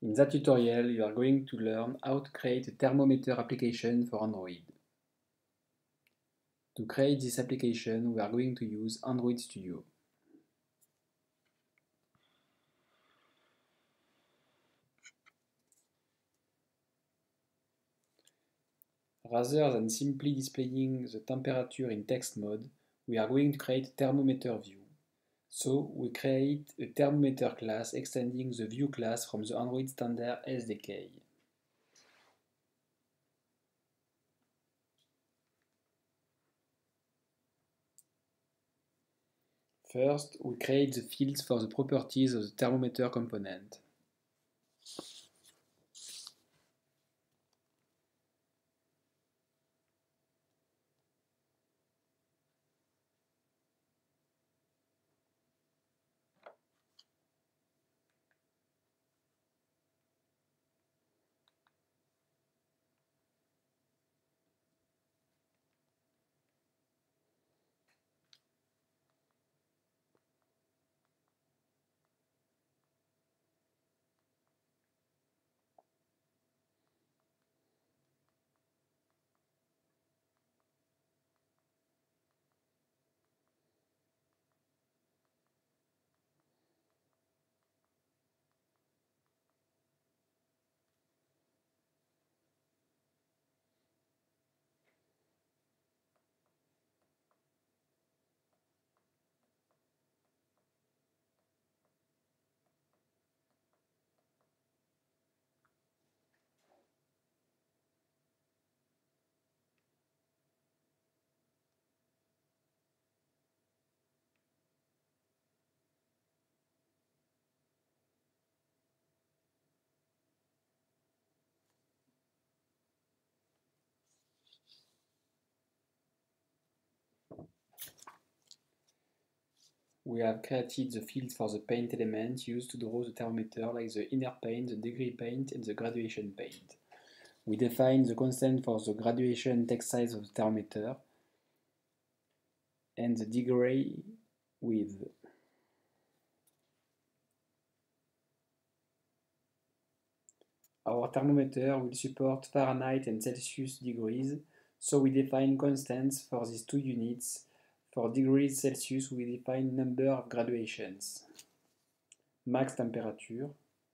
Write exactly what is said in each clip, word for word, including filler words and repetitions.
In that tutorial, you are going to learn how to create a thermometer application for Android. To create this application, we are going to use Android Studio. Rather than simply displaying the temperature in text mode, we are going to create a thermometer view. So we create a thermometer class extending the view class from the Android Standard S D K. First, we create the fields for the properties of the thermometer component. We have created the fields for the paint elements used to draw the thermometer, like the inner paint, the degree paint, and the graduation paint. We define the constant for the graduation text size of the thermometer and the degree width. Our thermometer will support Fahrenheit and Celsius degrees, so we define constants for these two units. For degrees Celsius, we define number of graduations. Max temperature,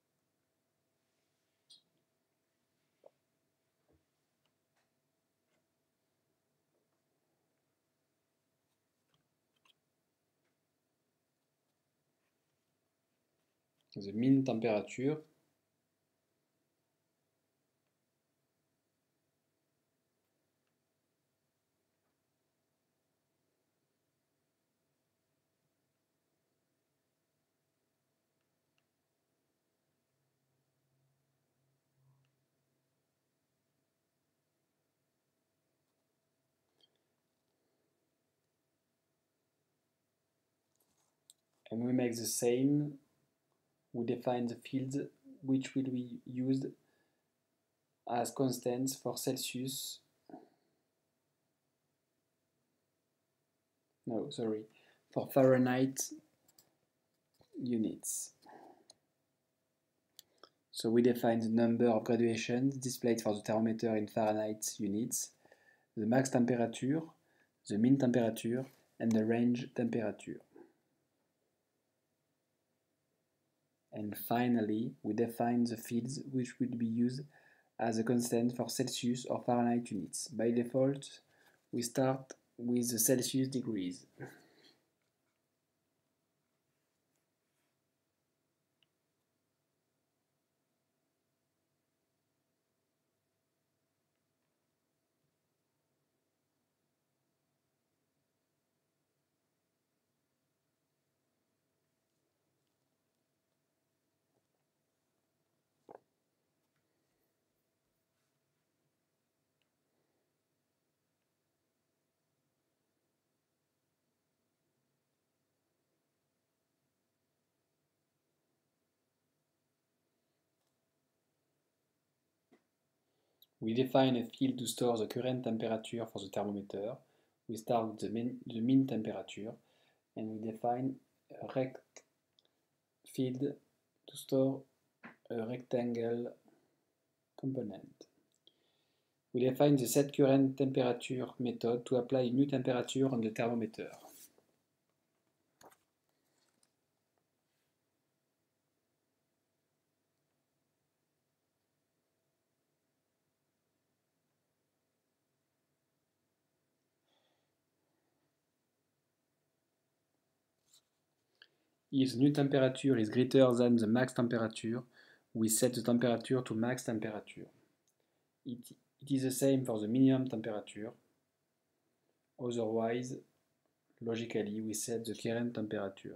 the mean temperature, and we make the same. We define the fields which will be used as constants for Celsius. No, sorry, for Fahrenheit units. So we define the number of graduations displayed for the thermometer in Fahrenheit units, the max temperature, the mean temperature, and the range temperature. And finally, we define the fields which will be used as a constant for Celsius or Fahrenheit units. By default, we start with the Celsius degrees. We define a field to store the current temperature for the thermometer. We start with the mean, the mean temperature, and we define a rect field to store a rectangle component. We define the set current temperature method to apply a new temperature on the thermometer. If the new temperature is greater than the max temperature, we set the temperature to max temperature. It, it is the same for the minimum temperature. Otherwise, logically, we set the current temperature.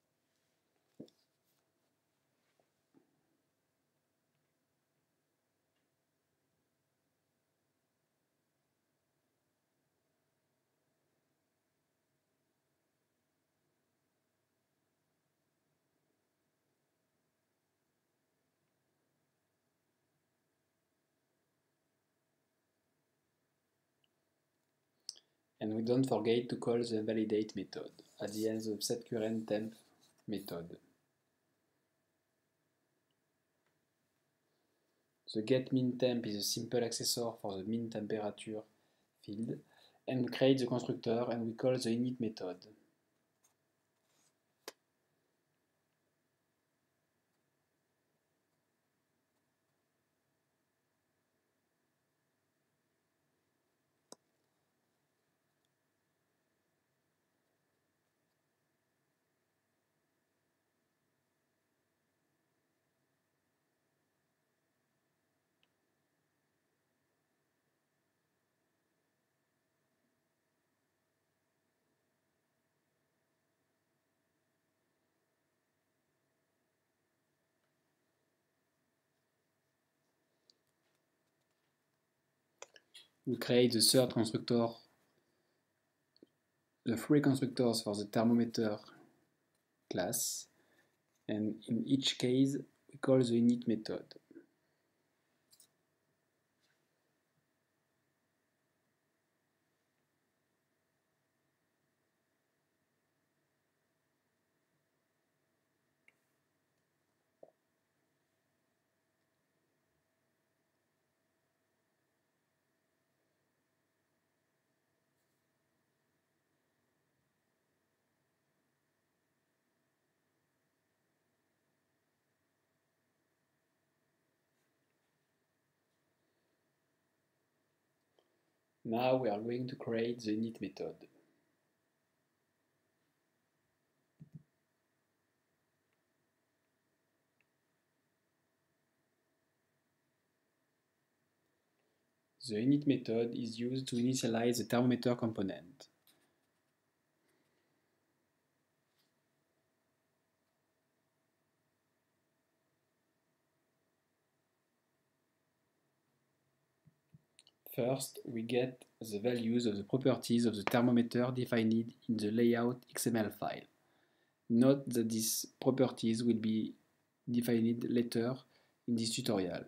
And we don't forget to call the validate method at the end of set current temp method. The get min temp is a simple accessor for the min temperature field, and we create the constructor and we call the init method. We create the third constructor, the three constructors for the thermometer class, and in each case we call the init method. Now we are going to create the init method. The init method is used to initialize the thermometer component. First, we get the values of the properties of the thermometer defined in the layout X M L file. Note that these properties will be defined later in this tutorial.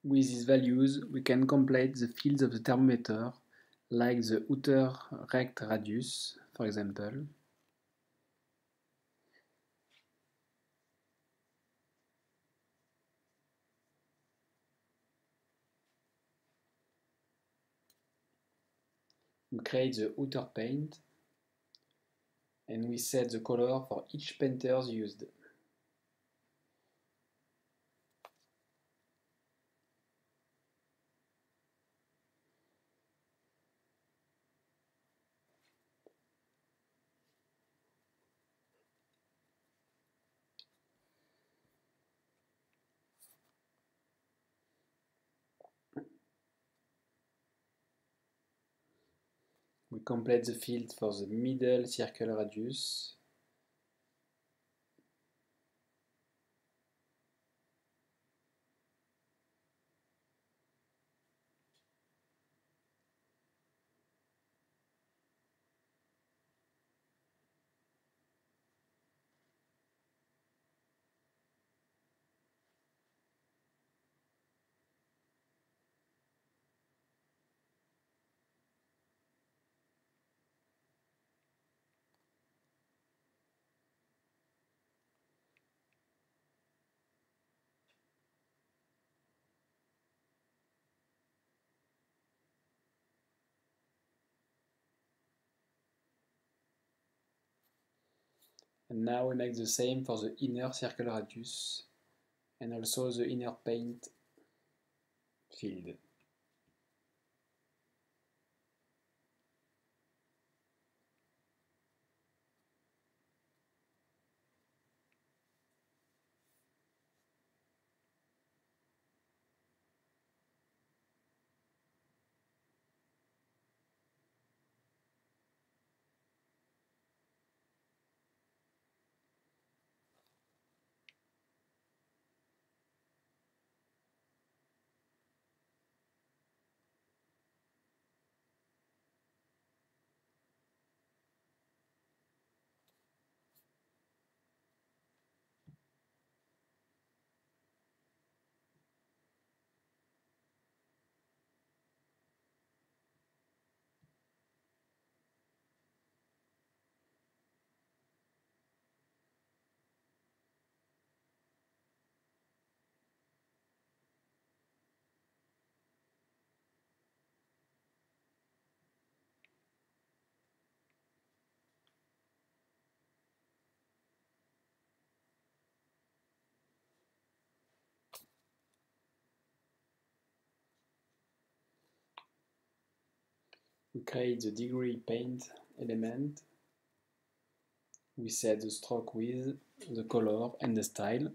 With these values, we can complete the fields of the thermometer, like the outer rect radius, for example. We create the outer paint, and we set the color for each painters used. We complete the field for the middle circle radius. And now we make the same for the inner circle radius and also the inner paint field. We create the degree paint element. We set the stroke width, the color and the style.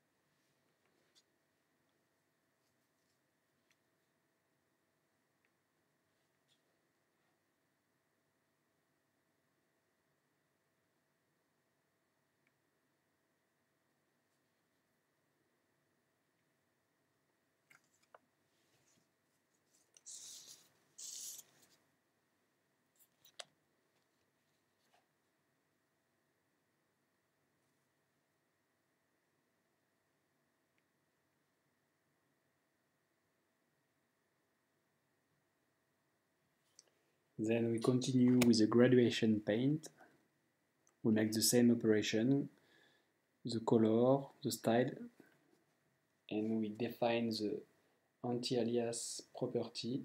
Then we continue with the graduation paint. We make the same operation, the color, the style, and we define the anti-alias property.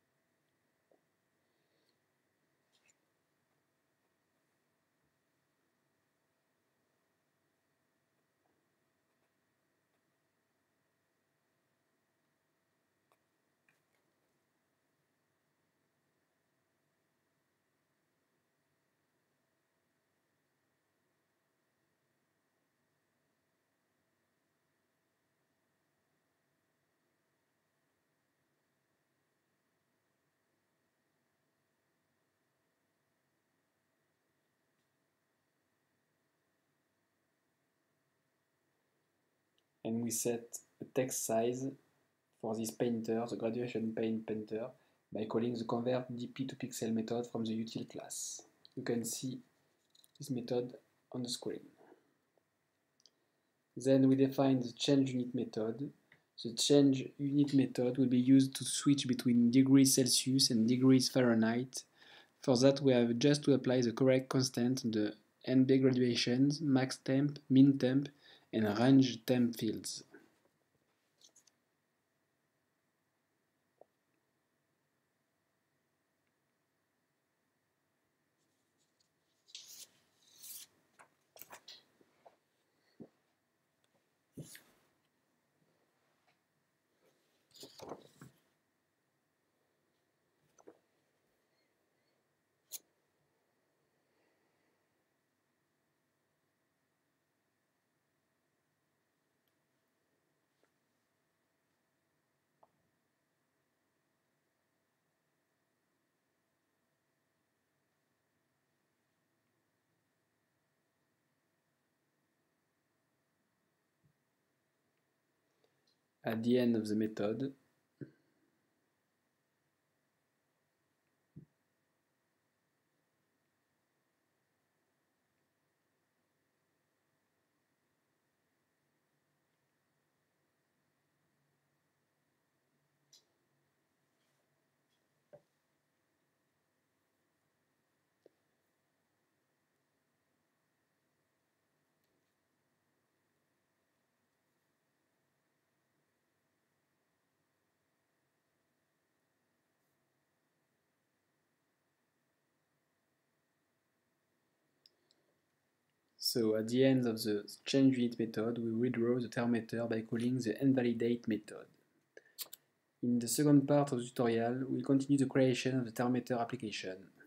And we set a text size for this painter, the graduation paint painter, by calling the convert D P to pixel method from the util class. You can see this method on the screen. Then we define the change unit method. The change unit method will be used to switch between degrees Celsius and degrees Fahrenheit. For that, we have just to apply the correct constant on the N B graduations, max temp, min temp, and range temp fields. At the end of the method, so at the end of the change unit method, we withdraw the thermometer by calling the invalidate method. In the second part of the tutorial, we'll continue the creation of the thermometer application.